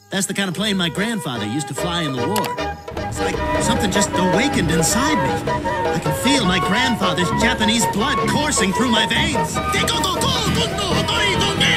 That's the kind of plane my grandfather used to fly in the war. It's like something just awakened inside me. I can feel my grandfather's Japanese blood coursing through my veins.